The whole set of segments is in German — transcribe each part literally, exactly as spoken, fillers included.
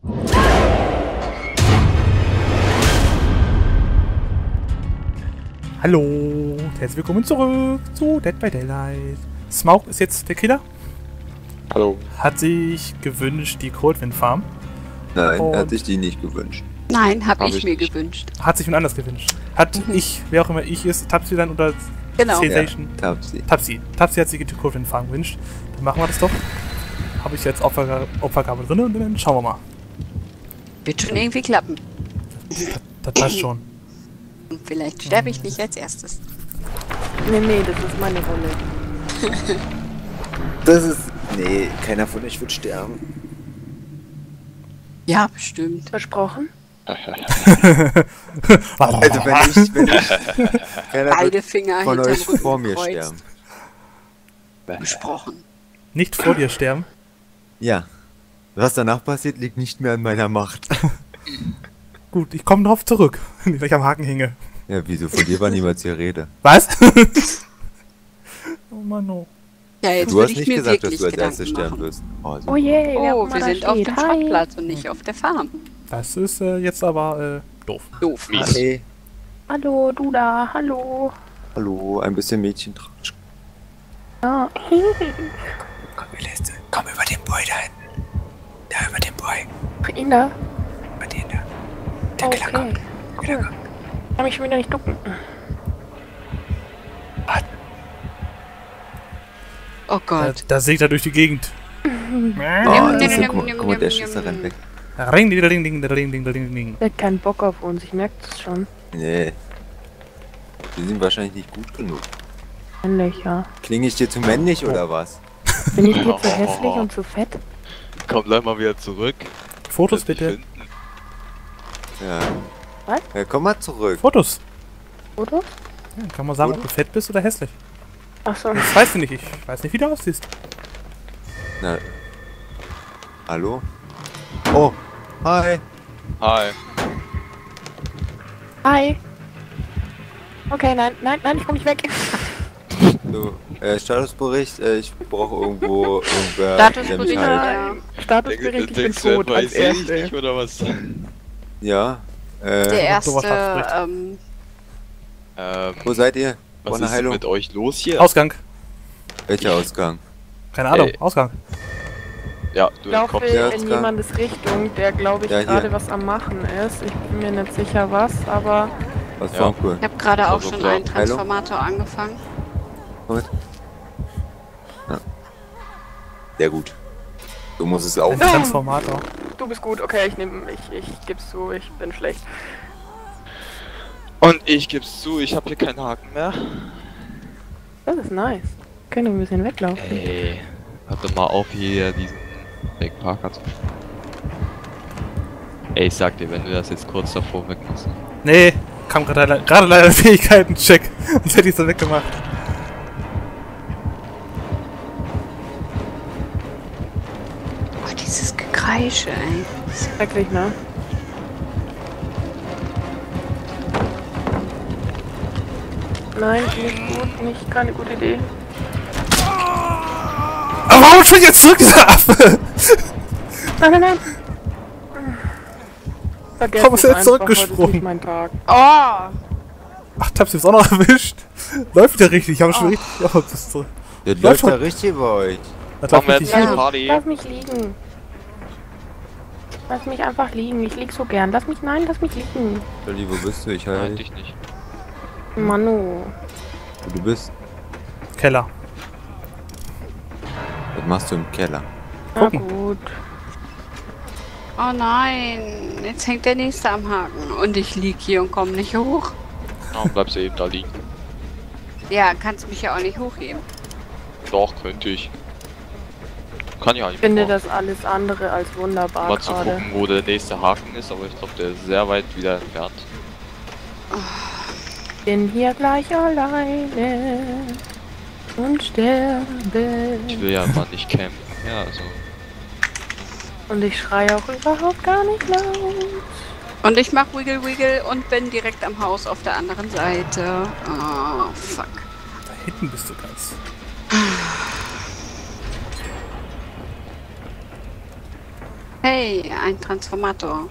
Hallo, herzlich willkommen zurück zu Dead by Daylight. Smaug ist jetzt der Killer. Hallo. Hat sich gewünscht die Coldwind Farm. Nein, Und er hat sich die nicht gewünscht. Nein, habe Hab ich, ich mir nicht. gewünscht. Hat sich jemand anders gewünscht. Hat Mhm. ich, wer auch immer ich ist, Tapsi dann oder Genau. Sensation? Ja, Tapsi. Tapsi. Tapsi hat sich die Coldwind Farm gewünscht. Dann machen wir das doch. Habe ich jetzt Opfer, Opfergabe drin und dann schauen wir mal. Wird schon irgendwie klappen. Das, das passt schon. Und vielleicht sterbe ich nicht als erstes. Nee, nee, das ist meine Rolle. Das ist... Nee, keiner von euch wird sterben. Ja, bestimmt. Versprochen? Also wenn ich... Wenn ich keiner Beide wird Finger von hinterm euch Rücken vor mir gekreuzt. sterben. Besprochen. Nicht vor dir sterben. Ja. Was danach passiert, liegt nicht mehr in meiner Macht. Gut, ich komme drauf zurück, wenn ich am Haken hinge. Ja, wieso? Von dir war niemals die Rede. Was? Oh Mann, oh. Ja, jetzt Du würde hast ich nicht mir gesagt, dass wirklich du als Gedanken erstes sterben machen. wirst. Oh, so. Oh je, wer Oh, auch immer wir da sind auf steht. dem Hi. Schrottplatz und nicht auf der Farm. Das ist äh, jetzt aber äh, doof. Doof. Mies. Hey. Hallo, du da, hallo. Hallo, ein bisschen Mädchentratsch. Ja. Komm, Celeste, komm über den Boy da hinten. Da über den Boy. Ihn da? Über den da. Der Killer Okay, kommt. Killer cool. kommt. Kann mich schon wieder nicht ducken. Oh Da, Gott. da sägt er durch die Gegend. Oh, Nimm, das ist, nimm, guck, mal- nimm, guck mal, der nimm, Schisser nimm. rennt weg. Ring, ding, ding, ding, ding, ding, ding, ding. Der hat keinen Bock auf uns, ich merke das schon. Nee. Die sind wahrscheinlich nicht gut genug. Männlich, ja. Klinge ich dir zu männlich oder was? Bin ich dir zu hässlich und zu fett? Komm gleich mal wieder zurück. Fotos Lass dich bitte. finden. Ja. Was? Ja, komm mal zurück. Fotos. Oder? Ja, kann man sagen, ob du fett bist oder hässlich. Achso. Das weißt du nicht. Ich weiß nicht, wie du aussiehst. Na. Hallo? Oh. Hi. Hi. Hi. Okay, nein, nein, nein, ich komm nicht weg. So, äh, Statusbericht, äh, ich brauche irgendwo irgendwer, der mich Statusbericht, heilt. ja. Statusbericht, ich bin Denkst du, tot, etwa, als ich seh dich Erste. nicht oder was? Ja. Der Äh, erste, sowas abspricht. ähm, Ähm, wo seid ihr? was Ohne ist denn Heilung? mit euch los hier? Ausgang. Welcher Ausgang? Keine Ahnung. Ey. Ausgang. Ja, Ich du laufe kommst. Ja, in Ausgang. jemandes Richtung, der glaube ich Ja, hier. gerade was am machen ist. Ich bin mir nicht sicher was, aber Was Ja. war cool? ich habe gerade auch Also schon klar. einen Transformator angefangen. Gut. Ja. Sehr gut. Du musst es laufen. Transformator. du bist gut. Okay, ich nehme, ich, ich geb's zu, ich bin schlecht. Und ich geb's zu, ich habe hier keinen Haken mehr. Das ist nice. Können wir ein bisschen weglaufen. Ey, hört doch mal auf hier diesen Fake Parker zu. Ey, ich sag dir, wenn du das jetzt kurz davor weg musst. Nee, kam gerade le- gerade leider Fähigkeiten-Check. Sonst hätte ich so weggemacht. Oh, dieses Gekreische, ey. Schrecklich, ne? Nein, nicht gut, nicht keine gute Idee. Aber warum schon jetzt zurück, dieser Affe? Nein, nein, nein! Vergesst Warum ist es er jetzt einfach, heute ist zurückgesprungen? nicht mein Tag. Oh! Ach, Tapsi ist auch noch erwischt. Läuft ja richtig. Ich habe schon richtig. Oh, das ist so. Das Läuft läuft schon. ja richtig bei euch. Das Machen läuft wir richtig. jetzt eine Ja. Party? Lass mich liegen. Lass mich einfach liegen. Ich lieg so gern. Lass mich, nein, lass mich liegen. Dolly, wo bist du? Ich Nein, heile dich. dich nicht. Manu. Wo du bist? Keller. Was machst du im Keller? Na Gucken. gut. Oh nein, jetzt hängt der nächste am Haken und ich lieg hier und komme nicht hoch. Ja, bleibst du eben da liegen. Ja, kannst mich ja auch nicht hochheben. Doch, könnte ich. Kann ja Ich nicht finde mehr. das alles andere als wunderbar Mal zu gerade. gucken, wo der nächste Haken ist, aber ich glaube, der ist sehr weit wieder entfernt. Bin hier gleich alleine und sterbe. Ich will ja mal nicht campen. Ja, also. Und ich schreie auch überhaupt gar nicht laut. Und ich mach Wiggle Wiggle und bin direkt am Haus auf der anderen Seite. Oh, fuck. Da hinten bist du ganz. Hey, ein Transformator.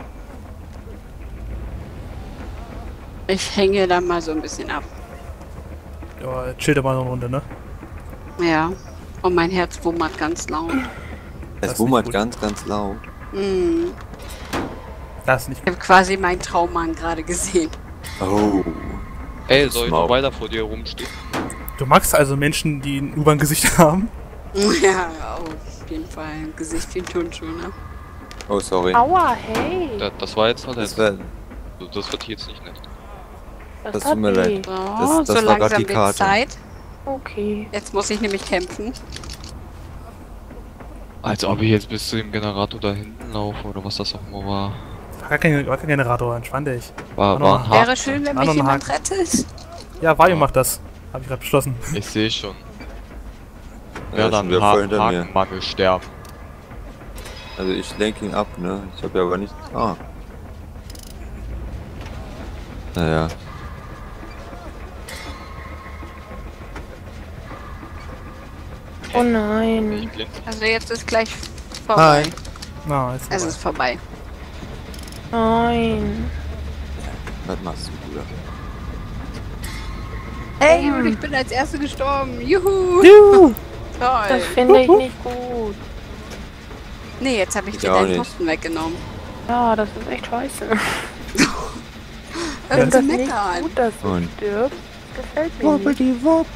Ich hänge da mal so ein bisschen ab. Ja, chill da mal eine Runde, ne? Ja. Und mein Herz wummert ganz laut. Das Es ist wummert nicht gut. ganz, ganz laut. Mm. Das ist nicht Ich habe quasi meinen Traummann gerade gesehen. Oh. Ey, soll ich noch Smaug. weiter vor dir rumstehen? Du magst also Menschen, die ein U-Bahn-Gesicht haben? Ja, auf jeden Fall. Ein Gesicht wie ein Turnschuh, ne? Oh, sorry. Aua, hey. Das, das war jetzt halt Das, das, wär, das wird jetzt nicht nett. Das, das tut mir weh. leid. So, Das- das so war grad langsam die wird Karte. Zeit. Okay. Jetzt muss ich nämlich kämpfen. Als ob ich jetzt bis zu dem Generator da hinten laufe oder was das auch immer war. War gar kein, war kein Generator, entspann dich. War, War war noch- ein Wäre Haken. schön, wenn Ah, mich noch ein jemand Haken. rettet. Ja, Vario Ja. macht das. Hab ich gerade beschlossen. Ich sehe schon. Ja, Ja, schon dann wieder voll ha hinter mir. Hakenmangel sterben. Also ich lenke ihn ab, ne? Ich habe ja aber nicht... Ah. Naja. Oh Bin nein. ich blind? Also jetzt ist gleich vorbei. Hi. Na, jetzt Es ist vorbei. Nein. Was machst du, Bruder? Hey, und ich bin als Erste gestorben. Juhu. Juhu. Das Toll. finde ich nicht gut. Nee, jetzt habe ich Ich dir auch deinen nicht. Posten weggenommen. Ja, das ist echt scheiße. Hör Das zu ist nicht meckern. gut, dass du Und- stirbst. Gefällt mir nicht. die Wopp.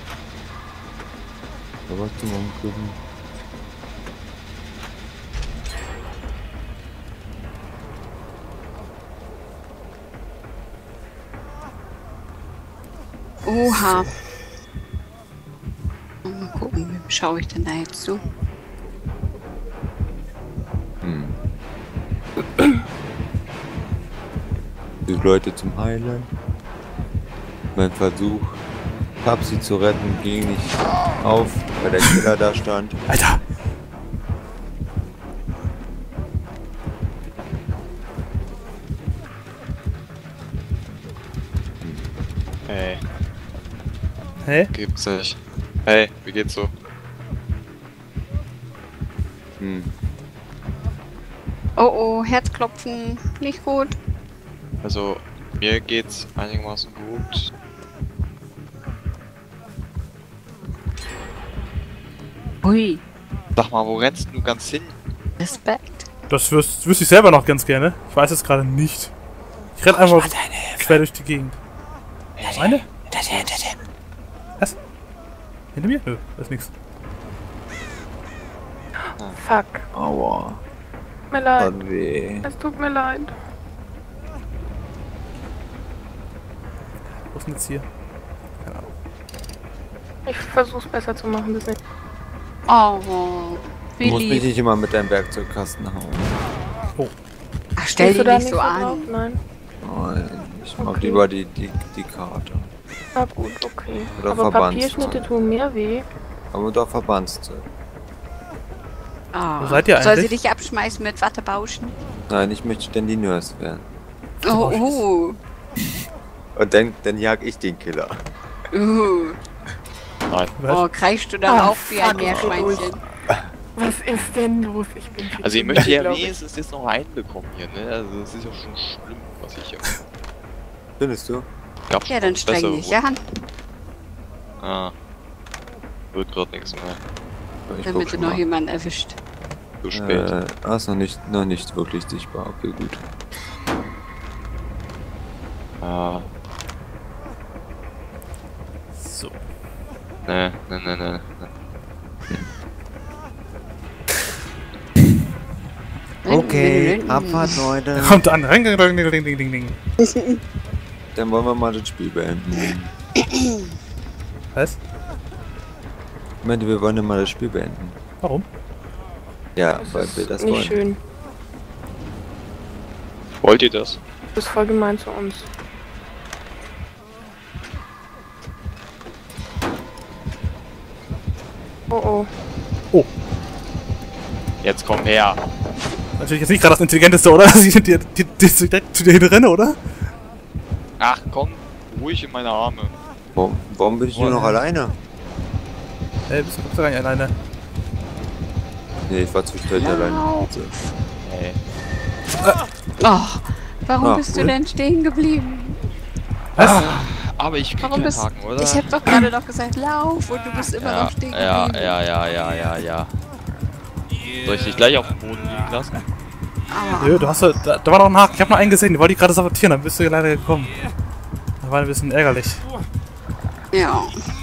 Da warst du mal gucken. Oha. Mal gucken, wem schaue ich denn da jetzt zu? Hm. Die Leute zum Heilen. Mein Versuch, Papsi zu retten, ging nicht auf, weil der Killer da stand. Alter! Hey, Hä? gibt's nicht. Hey, wie geht's so? Hm. Oh oh, Herzklopfen. Nicht gut. Also, mir geht's einigermaßen gut. Hui. Sag mal, wo rennst du ganz hin? Respekt. Das wüs wüsste ich selber noch ganz gerne. Ich weiß es gerade nicht. Ich renn einfach quer durch die Gegend. Meine? Was? Hinter mir? Nö, da ist nix. Fuck. Aua. Tut mir leid. Hat weh. Es tut mir leid. Wo ist denn jetzt hier? Ich versuch's besser zu machen, bis nicht. Oh, Du wie musst mich lieb. nicht immer mit deinem Werkzeugkasten hauen. Ach, stell Stehst du dich da nicht so drauf? an. Nein. Nein, ich mag Okay. lieber die, die, die Karte. Na gut, okay. Oder Aber Verbandszeug. Papierschnitte tun mehr weh. Aber doch Verbandszeug. Oh. Wo seid ihr Soll sie eigentlich? dich abschmeißen mit Wattebauschen? Nein, ich möchte denn die Nurse werden. Oh, uh. Und dann, dann jag ich den Killer. Uh. Nein. Was? Oh, kreischst du dann Ah, auch wie ein fuck. Meerschweinchen? Was ist denn los? Ich bin viel Also, ich zu möchte müde, ja glaub ich. wenigstens jetzt noch einen bekommen hier, ne? Also, das ist ja schon schlimm, was ich hier. Findest du? Gab Ja, dann streng bessere dich an, Ah. Wird grad nichts mehr. Ich guck damit du schon noch mal. jemanden erwischt. Zu spät. Äh, ah, ist noch nicht, noch nicht wirklich sichtbar. Okay, gut. Ah. So. Ne, ne, ne, ne. ne. Okay, Abfahrt, Leute. Kommt an. Ring, ring, ring, ring, ring, ring, ring. Dann wollen wir mal das Spiel beenden. Was? Ich meinte, wir wollen ja mal das Spiel beenden. Warum? Ja, Das weil ist wir das nicht wollen. schön. Wollt ihr das? Das ist voll gemein zu uns. Oh oh. Jetzt komm her. Natürlich jetzt nicht gerade das Intelligenteste, oder? Dass ich dir, dir, dir direkt zu dir hinrenne, oder? Ach komm, ruhig in meine Arme. Warum, warum bin ich nur noch alleine? Ey, bist du kommst du gar nicht alleine? Nee, ich war zwischendurch alleine. So. ey. Oh, warum Ah, bist cool. du denn stehen geblieben? Was? Aber ich krieg Warum keinen bist Haken, oder? Ich hab doch gerade noch gesagt, lauf und du bist immer ja, noch stehen ja, geblieben. ja, ja, ja, ja, ja. Soll ich dich gleich auf den Boden liegen lassen? Ah, Nö, du hast da, da war noch ein Haken. Ich hab noch einen gesehen, den wollte ich gerade sabotieren, dann bist du leider gekommen. Das war ein bisschen ärgerlich. ja.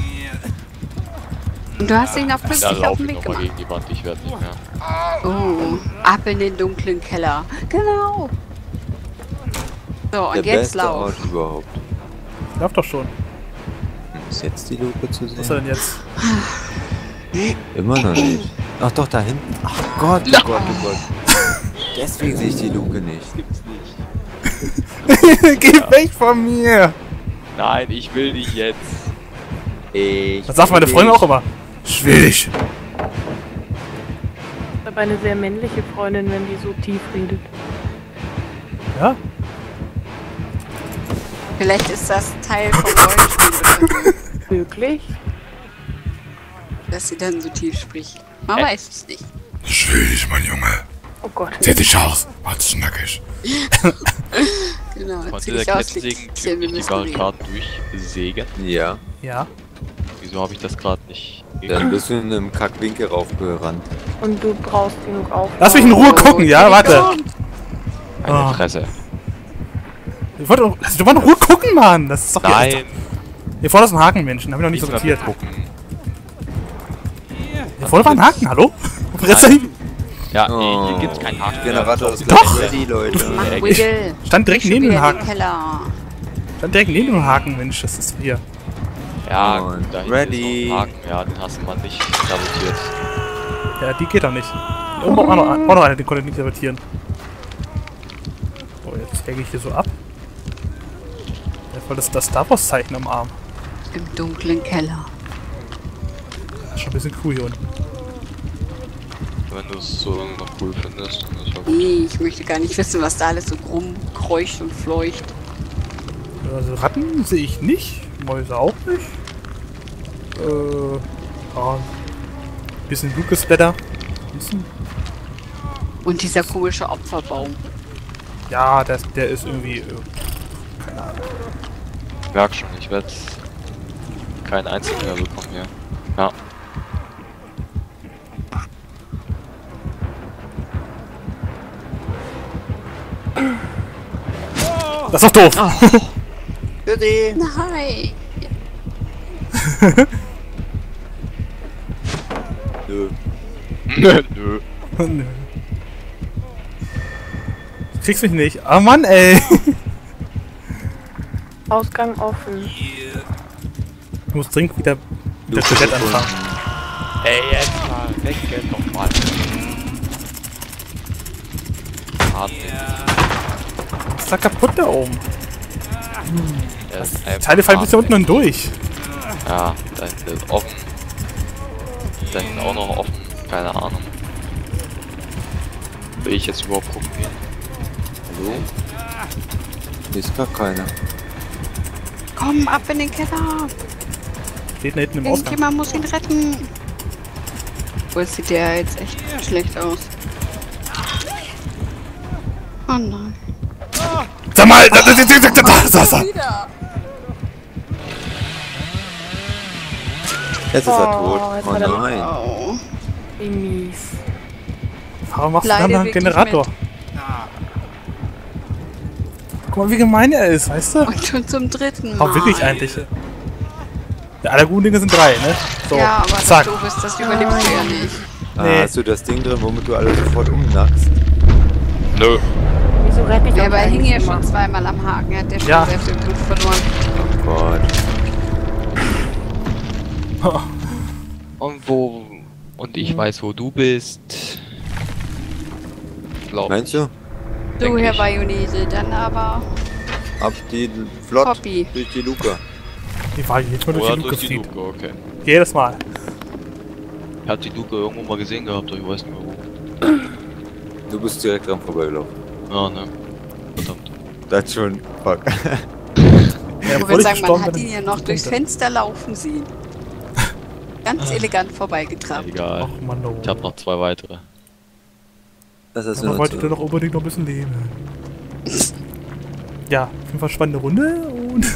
Und du hast ihn auch Da pünktlich auf laufe den ich Weg nochmal gemacht. gegen die Wand, ich werde nicht mehr. Oh, ab in den dunklen Keller. Genau. So, und Der jetzt beste lauf. Ort überhaupt. Lauf doch schon. Ist jetzt die Lupe zu Was ist er sehen? denn jetzt? Immer noch nicht. Ach doch, da hinten. Ach Gott, oh Gott, oh Gott. Deswegen sehe ich die Luke nicht. Gibt's nicht. Geh weg von mir! Nein, ich will dich jetzt. Ich Das sagt meine Freundin auch immer. Schwierig. Ich habe eine sehr männliche Freundin, wenn die so tief redet. Ja? Vielleicht ist das Teil vom Rollenspiel oder so, Wirklich? dass sie dann so tief spricht. Man Äh. weiß es nicht. Schwierig, mein Junge. Oh Gott. Seht dich aus. Warte, nackig. Genau, Konnte zieh der dich aus, Kettensägen Zählen wir wirklich die müssen reden. Barrikaden durchsägen? Ja, Ja. Wieso habe ich das gerade nicht dann bist du in einem Kackwinkel raufgerannt. Und du brauchst genug auf. Lass mich in Ruhe gucken, ja? Warte. Meine Ah. Fresse. Ich wollte doch, lass dich doch mal in Ruhe gucken, Mann. Das ist doch hier. Nein, Hier vorne ist ein Haken, Menschen. Hab ich noch nicht nicht mehr sortiert. gucken. Hier vorne war ein Haken, hallo? Wo ist er hin? Ja, Oh. nee, hier gibt's keinen Haken. Generator ist Doch. gleich ready, Leute. Mach Ecke. Wiggle. Stand direkt Geh neben schon dem wieder in den Haken. Keller. Stand direkt neben dem Haken, Mensch. Das ist hier. Ja, Und gut, da hinten ready. ist noch ein Haken. Ja, den hast du mal nicht sabotiert. Ja, die geht doch nicht. Hier oben auch noch, auch noch eine, den konnte ich nicht sabotieren. So, jetzt hänge ich hier so ab. Der hat voll das, das Star Wars Zeichen am Arm. Im dunklen Keller. Das ist schon ein bisschen cool hier unten. Wenn du es so noch cool findest, dann ist ja gut. Nee, ich möchte gar nicht wissen, was da alles so rumkreucht und fleucht. Also Ratten sehe ich nicht. Mäuse auch nicht. Äh, ja. Bisschen Blutgesplatter. Bisschen. Und dieser komische Opferbaum. Ja, der, der ist irgendwie. Äh, keine Ahnung. Ich merk schon, ich werde keinen einzigen mehr bekommen hier. Ja. Das ist doch doof! Bitte. Nein! Nö. Nö, nö. Nö. Du kriegst mich nicht. Ah Mann, ey! Ausgang offen. Ich muss dringend wieder mit der Luke Toilette gefunden. anfangen. Ey, jetzt mal, weg jetzt doch mal. Hart nicht. Was ist da kaputt da oben? Der ist Die einfach Teile fallen bis hier hart unten hindurch. Ja, da hinten ist offen. Da hinten auch noch offen. Keine Ahnung. Will ich jetzt überhaupt gucken gehen? Hallo? Hier ist gar keiner. Komm, ab in den Keller! Steht da hinten im Ausgang. Irgendjemand muss ihn retten! Obwohl, sieht der jetzt echt schlecht aus. Oh nein. Sag mal! Da, da, da, da, da, da, da, da. Wieder! Jetzt ist er Oh, tot. jetzt Oh hat er- nein. Oh. Wie mies. Warum machst du Leider dann einen wirklich Generator? Guck mal, wie gemein er ist, weißt du? Und schon zum dritten Mal. Auch wirklich eigentlich. Ja, alle guten Dinge sind drei, ne? So, Ja, aber das zack. doof ist, das überlebst du ja nicht. Ah, Nee. hast du das Ding drin, womit du alle sofort umnackst? Nö. Wieso rette ich Ja, auch aber er hing eigentlich ja immer? schon zweimal am Haken, hat der schon Ja. sehr viel Blut verloren. Oh Gott. Und wo... Und ich weiß, wo du bist. Glaub Meinst du? Du, Denk Herr ich. Bayonese, dann aber Ab die flott Poppy. durch die Luke. Die war jetzt mal durch Oder die Luke durch die flieht. Luke, okay. Jedes Mal. Ich hab die Luke irgendwo mal gesehen gehabt, aber ich weiß nicht mehr wo. Du bist direkt dran vorbeigelaufen. Ja, ne. Verdammt. Das schon. Fuck. Ja, Ich bevor würde ich sagen, man gestorben hat bin, ihn ja noch durchs Punkte. Fenster laufen sehen. Ganz elegant vorbeigetragen. Egal. Ach Mann, oh. Ich hab noch zwei weitere. Das ist Aber wollte ich doch unbedingt noch ein bisschen leben. Ja, auf jeden Fall spannende Runde und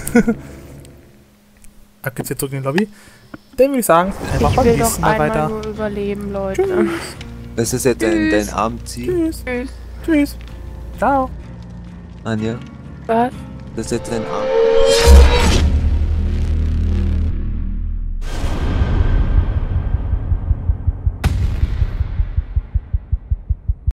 ab geht's jetzt zurück in die Lobby. Dann würde ich sagen, einfach Ich beim will doch nächsten Mal einmal weiter. nur überleben, Leute. Tschüss. Das ist jetzt dein, dein Abendziel, Tschüss. Tschüss. Tschüss. Ciao. Anja. Was? Das ist jetzt dein Abend.